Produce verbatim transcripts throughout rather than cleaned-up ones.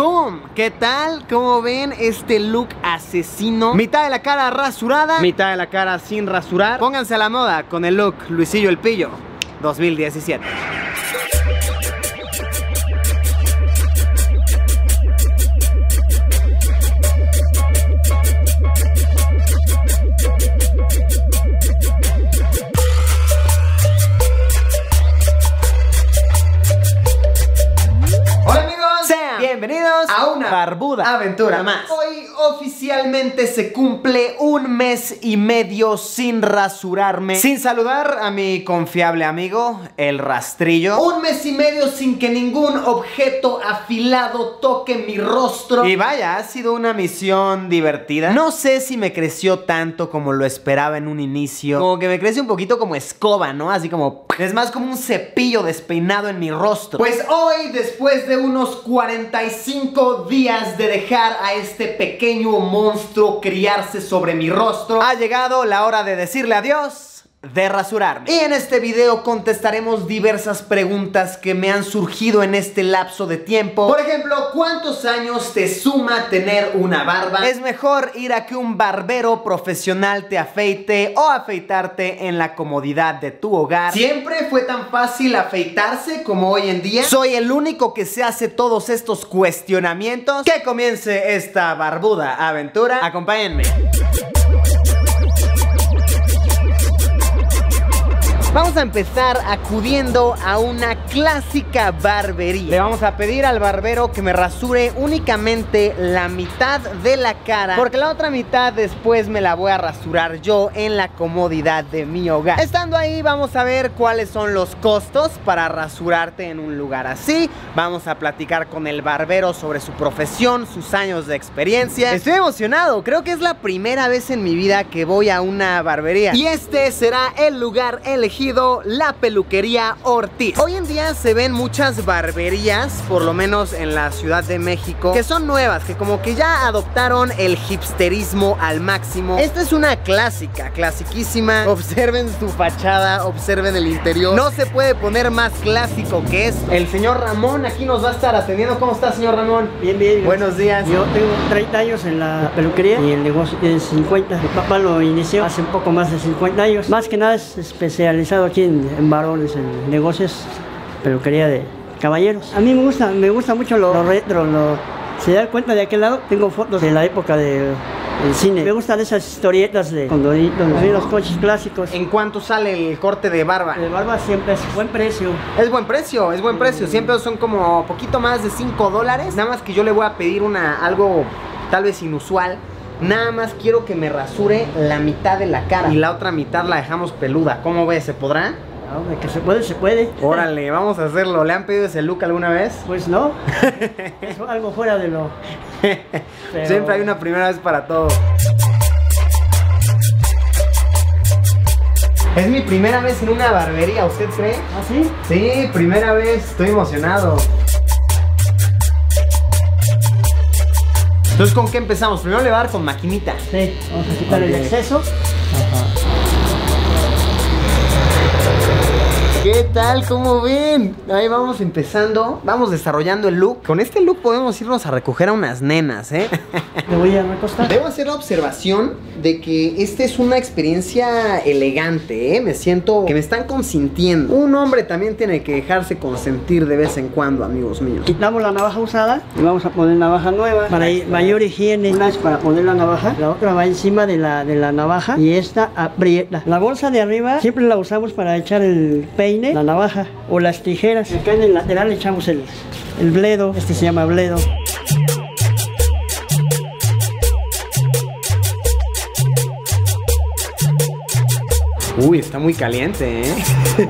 ¡Boom! ¿Qué tal? ¿Cómo ven este look asesino? Mitad de la cara rasurada, mitad de la cara sin rasurar. Pónganse a la moda con el look Luisillo el Pillo dos mil diecisiete. Bienvenidos a una barbuda aventura más. Hoy oficialmente se cumple un mes y medio sin rasurarme, sin saludar a mi confiable amigo, el rastrillo. Un mes y medio sin que ningún objeto afilado toque mi rostro. Y vaya, ha sido una misión divertida. No sé si me creció tanto como lo esperaba en un inicio. Como que me crece un poquito como escoba, ¿no? Así como... es más como un cepillo despeinado en mi rostro. Pues hoy, después de unos cuarenta y cinco días de dejar a este pequeño monstruo criarse sobre mi rostro, ha llegado la hora de decirle adiós, de rasurarme. Y en este video contestaremos diversas preguntas que me han surgido en este lapso de tiempo. Por ejemplo, ¿cuántos años te suma tener una barba? ¿Es mejor ir a que un barbero profesional te afeite o afeitarte en la comodidad de tu hogar? ¿Siempre fue tan fácil afeitarse como hoy en día? ¿Soy el único que se hace todos estos cuestionamientos? Que comience esta barbuda aventura. Acompáñenme. Vamos a empezar acudiendo a una clásica barbería. Le vamos a pedir al barbero que me rasure únicamente la mitad de la cara, porque la otra mitad después me la voy a rasurar yo en la comodidad de mi hogar. Estando ahí vamos a ver cuáles son los costos para rasurarte en un lugar así. Vamos a platicar con el barbero sobre su profesión, sus años de experiencia. Estoy emocionado, creo que es la primera vez en mi vida que voy a una barbería. Y este será el lugar elegido, la peluquería Ortiz. Hoy en día se ven muchas barberías, por lo menos en la Ciudad de México, que son nuevas, que como que ya adoptaron el hipsterismo al máximo. Esta es una clásica, clasiquísima. Observen su fachada, observen el interior. No se puede poner más clásico que esto. El señor Ramón aquí nos va a estar atendiendo. ¿Cómo está, señor Ramón? Bien, bien. Buenos días. Yo tengo treinta años en la peluquería y el negocio tiene cincuenta. Mi papá lo inició hace un poco más de cincuenta años. Más que nada es especializado aquí en, en varones, en negocios, peluquería de caballeros. A mí me gusta, me gusta mucho lo, lo retro, lo, se da cuenta de aquel lado, tengo fotos de la época del de, cine. Me gustan esas historietas de cuando vi los coches clásicos. ¿En cuánto sale el corte de barba? El barba siempre es buen precio. Es buen precio, es buen precio. Siempre son como poquito más de cinco dólares. Nada más que yo le voy a pedir una, algo tal vez inusual. Nada más quiero que me rasure la mitad de la cara y la otra mitad la dejamos peluda. ¿Cómo ves? ¿Se podrá? No, de que se puede, se puede. Órale, vamos a hacerlo. ¿Le han pedido ese look alguna vez? Pues no. Es algo fuera de lo... Pero... siempre hay una primera vez para todo. Es mi primera vez en una barbería, ¿usted cree? ¿Ah, sí? Sí, primera vez. Estoy emocionado. Entonces, ¿con qué empezamos? Primero le va a dar con maquinita. Sí, vamos a quitar okay. el exceso. Ajá. ¿Qué tal? ¿Cómo ven? Ahí vamos empezando. Vamos desarrollando el look. Con este look podemos irnos a recoger a unas nenas, ¿eh? Me voy a recostar. Debo hacer la observación de que esta es una experiencia elegante, ¿eh? Me siento que me están consintiendo. Un hombre también tiene que dejarse consentir de vez en cuando, amigos míos. Quitamos la navaja usada y vamos a poner navaja nueva para mayor higiene. Una es para poner la navaja, la otra va encima de la, de la navaja y esta aprieta. La bolsa de arriba siempre la usamos para echar el peine, la navaja o las tijeras. Acá en el lateral echamos el, el bledo, este se llama bledo. Uy, está muy caliente, ¿eh?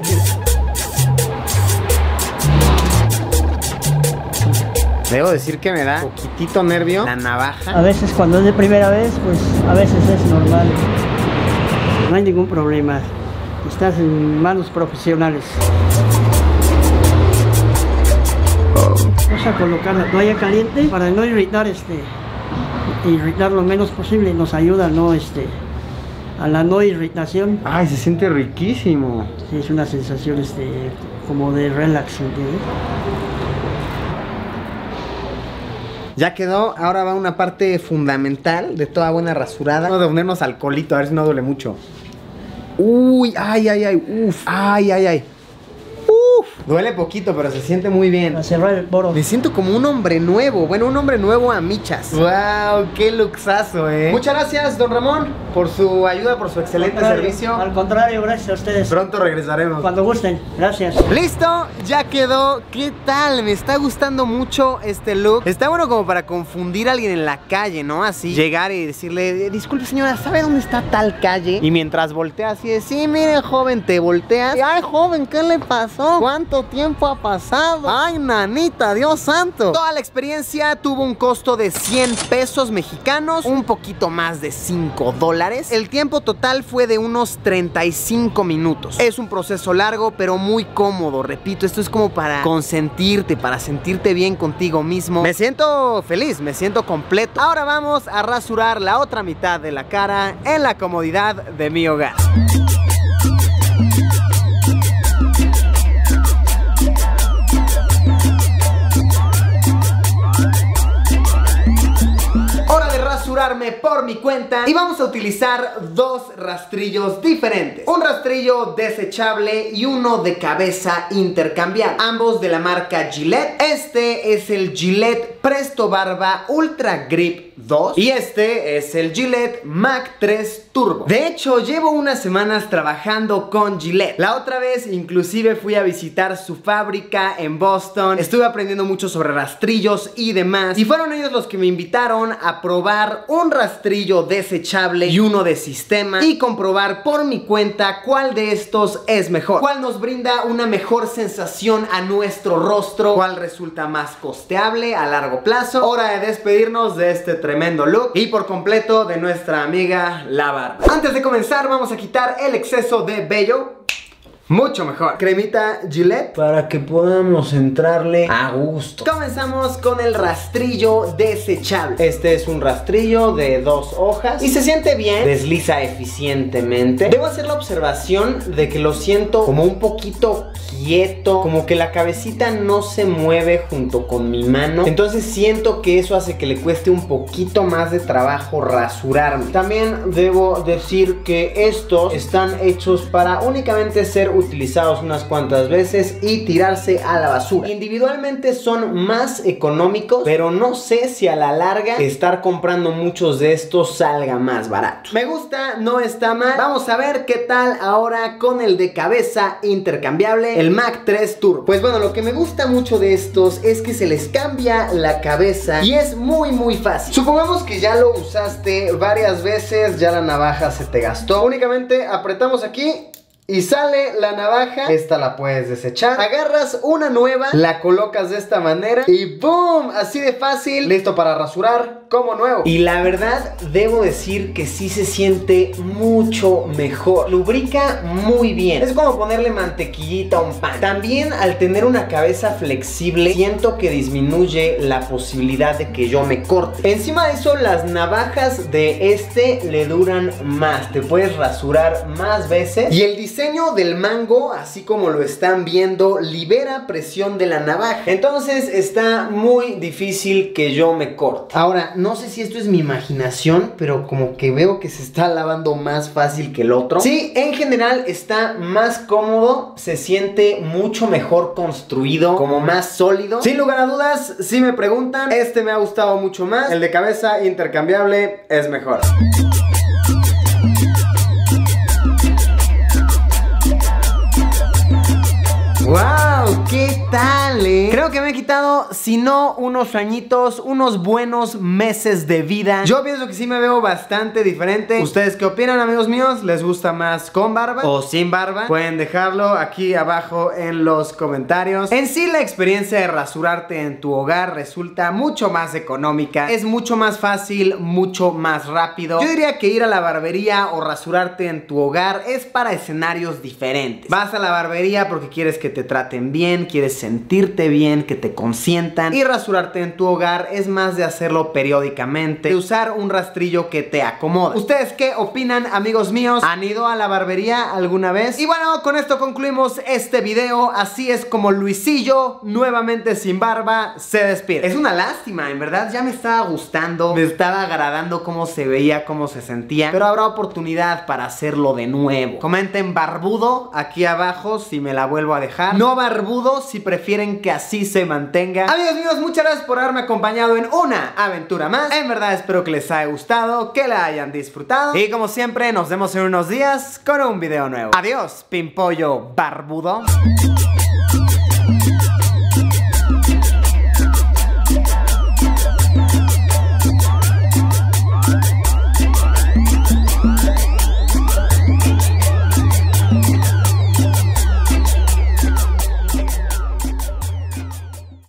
Debo decir que me da un poquitito nervio la navaja. A veces cuando es de primera vez, pues a veces es normal. No hay ningún problema. Estás en manos profesionales. Vamos a colocar la toalla caliente para no irritar este, irritar lo menos posible. Nos ayuda, ¿no? Este, a la no irritación. Ay, se siente riquísimo. Sí, es una sensación este, como de relax, ¿entiendes? Ya quedó, ahora va una parte fundamental de toda buena rasurada. Vamos a ponernos alcoholito, a ver si no duele mucho. Uy, ay, ay, ay, uf, ay, ay, ay. Uf, duele poquito, pero se siente muy bien. A cerrar el poro. Me siento como un hombre nuevo. Bueno, un hombre nuevo a michas. Wow, qué luxazo, eh. Muchas gracias, don Ramón, por su ayuda, por su excelente servicio. Al contrario, gracias a ustedes. Pronto regresaremos. Cuando gusten, gracias. Listo, ya quedó. ¿Qué tal? Me está gustando mucho este look. Está bueno como para confundir a alguien en la calle, ¿no? Así, llegar y decirle, disculpe señora, ¿sabe dónde está tal calle? Y mientras voltea así de, sí, mire joven, te volteas. Ay joven, ¿qué le pasó? ¿Cuánto tiempo ha pasado? Ay nanita, Dios santo. Toda la experiencia tuvo un costo de cien pesos mexicanos, un poquito más de cinco dólares. El tiempo total fue de unos treinta y cinco minutos. Es un proceso largo pero muy cómodo. Repito, esto es como para consentirte, para sentirte bien contigo mismo. Me siento feliz, me siento completo. Ahora vamos a rasurar la otra mitad de la cara en la comodidad de mi hogar. Rasurarme por mi cuenta y vamos a utilizar dos rastrillos diferentes, un rastrillo desechable y uno de cabeza intercambiable, ambos de la marca Gillette. Este es el Gillette Presto Barba Ultra Grip dos y este es el Gillette Mac tres Turbo. De hecho, llevo unas semanas trabajando con Gillette. La otra vez inclusive fui a visitar su fábrica en Boston. Estuve aprendiendo mucho sobre rastrillos y demás, y fueron ellos los que me invitaron a probar un rastrillo desechable y uno de sistema y comprobar por mi cuenta cuál de estos es mejor, cuál nos brinda una mejor sensación a nuestro rostro, cuál resulta más costeable a largo plazo. Hora de despedirnos de este tremendo look y por completo de nuestra amiga la barba. Antes de comenzar vamos a quitar el exceso de vello. Mucho mejor. Cremita Gillette para que podamos entrarle a gusto. Comenzamos con el rastrillo desechable. Este es un rastrillo de dos hojas y se siente bien, desliza eficientemente. Debo hacer la observación de que lo siento como un poquito quieto, como que la cabecita no se mueve junto con mi mano. Entonces siento que eso hace que le cueste un poquito más de trabajo rasurarme. También debo decir que estos están hechos para únicamente ser utilizados unas cuantas veces y tirarse a la basura. Individualmente son más económicos, pero no sé si a la larga estar comprando muchos de estos salga más barato. Me gusta, no está mal. Vamos a ver qué tal ahora con el de cabeza intercambiable, el Mac tres Turbo. Pues bueno, lo que me gusta mucho de estos es que se les cambia la cabeza y es muy muy fácil. Supongamos que ya lo usaste varias veces, ya la navaja se te gastó. Únicamente apretamos aquí y sale la navaja. Esta la puedes desechar. Agarras una nueva, la colocas de esta manera y ¡boom! Así de fácil, listo para rasurar como nuevo. Y la verdad, debo decir que sí se siente mucho mejor. Lubrica muy bien. Es como ponerle mantequillita a un pan. También al tener una cabeza flexible, siento que disminuye la posibilidad de que yo me corte. Encima de eso, las navajas de este le duran más. Te puedes rasurar más veces. Y el diseño diseño del mango, así como lo están viendo, libera presión de la navaja. Entonces está muy difícil que yo me corte. Ahora, no sé si esto es mi imaginación, pero como que veo que se está lavando más fácil que el otro. Sí, en general está más cómodo, se siente mucho mejor construido, como más sólido. Sin lugar a dudas, si me preguntan, este me ha gustado mucho más. El de cabeza intercambiable es mejor. ¡Wow! ¿Qué tal, eh? Creo que me he quitado, si no unos añitos, unos buenos meses de vida. Yo pienso que sí me veo bastante diferente. ¿Ustedes qué opinan, amigos míos? ¿Les gusta más con barba o sin barba? Pueden dejarlo aquí abajo en los comentarios. En sí, la experiencia de rasurarte en tu hogar resulta mucho más económica. Es mucho más fácil, mucho más rápido. Yo diría que ir a la barbería o rasurarte en tu hogar es para escenarios diferentes. Vas a la barbería porque quieres que te traten bien, quieres sentirte bien, que te consientan. mientan. Y rasurarte en tu hogar es más de hacerlo periódicamente, de usar un rastrillo que te acomode. ¿Ustedes qué opinan, amigos míos? ¿Han ido a la barbería alguna vez? Y bueno, con esto concluimos este video. Así es como Luisillo, nuevamente sin barba, se despide. Es una lástima, en verdad ya me estaba gustando, me estaba agradando cómo se veía, cómo se sentía, pero habrá oportunidad para hacerlo de nuevo. Comenten barbudo aquí abajo si me la vuelvo a dejar, no barbudo si prefieren que así se mantenga. Amigos míos, muchas gracias por haberme acompañado en una aventura más. En verdad espero que les haya gustado, que la hayan disfrutado, y como siempre nos vemos en unos días con un video nuevo. Adiós, pimpollo barbudo.